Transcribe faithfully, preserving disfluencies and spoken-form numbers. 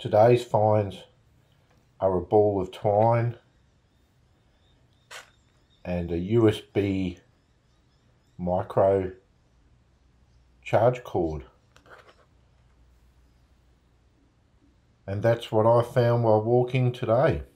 Today's finds are a ball of twine and a U S B micro charge cord. And that's what I found while walking today.